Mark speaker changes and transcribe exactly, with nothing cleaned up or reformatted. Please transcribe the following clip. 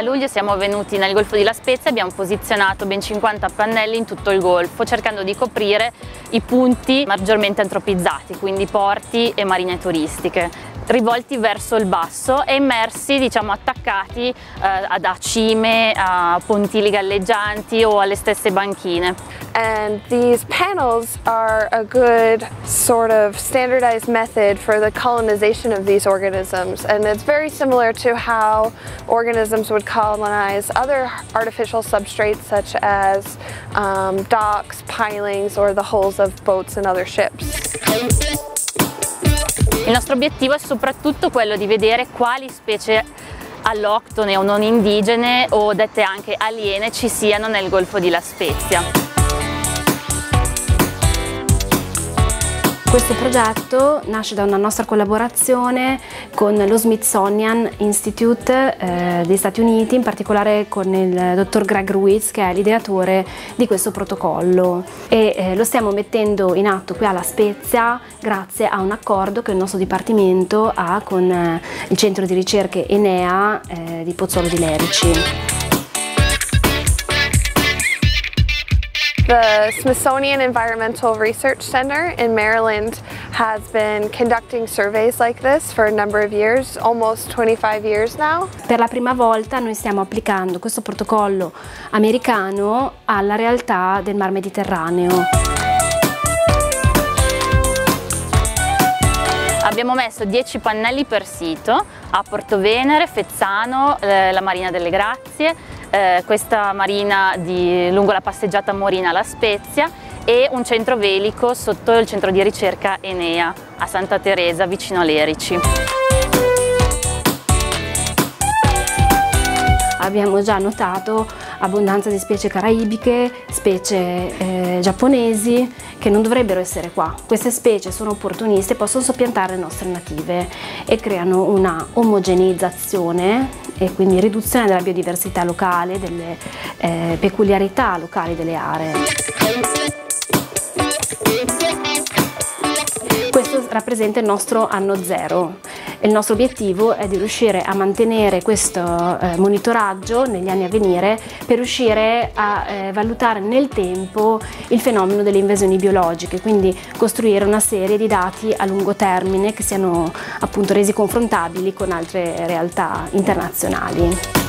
Speaker 1: luglio siamo venuti nel Golfo di La Spezia e abbiamo posizionato ben cinquanta pannelli in tutto il Golfo, cercando di coprire i punti maggiormente antropizzati, quindi porti e marine turistiche, rivolti verso il basso e immersi, diciamo, attaccati eh, ad a cime, a pontili galleggianti o alle stesse banchine.
Speaker 2: And these panels are a good sort of standardized method for the colonization of these organisms, and it's very similar to how organisms would colonize other artificial substrates such as um, docks, pilings, or the hulls of boats and other ships.
Speaker 1: Il nostro obiettivo è soprattutto quello di vedere quali specie alloctone o non indigene o dette anche aliene ci siano nel Golfo di La Spezia.
Speaker 3: Questo progetto nasce da una nostra collaborazione con lo Smithsonian Institute eh, degli Stati Uniti, in particolare con il dottor Greg Ruiz, che è l'ideatore di questo protocollo, e eh, lo stiamo mettendo in atto qui a La Spezia grazie a un accordo che il nostro dipartimento ha con eh, il centro di ricerche Enea eh, di Pozzolo di Lerici.
Speaker 2: The Smithsonian Environmental Research Center in Maryland has been conducting surveys like this for a number of years, almost twenty-five years now.
Speaker 3: Per la prima volta noi stiamo applicando questo protocollo americano alla realtà del Mar Mediterraneo.
Speaker 1: Abbiamo messo dieci pannelli per sito a Portovenere, Fezzano, eh, la Marina delle Grazie, eh, questa marina di, lungo la passeggiata Morina La Spezia e un centro velico sotto il centro di ricerca Enea a Santa Teresa vicino a Lerici.
Speaker 3: Abbiamo già notato abbondanza di specie caraibiche, specie eh, giapponesi che non dovrebbero essere qua. Queste specie sono opportuniste, possono soppiantare le nostre native e creano una omogeneizzazione e quindi riduzione della biodiversità locale, delle eh, peculiarità locali delle aree. Questo rappresenta il nostro anno zero. Il nostro obiettivo è di riuscire a mantenere questo eh, monitoraggio negli anni a venire per riuscire a eh, valutare nel tempo il fenomeno delle invasioni biologiche, quindi costruire una serie di dati a lungo termine che siano appunto resi confrontabili con altre realtà internazionali.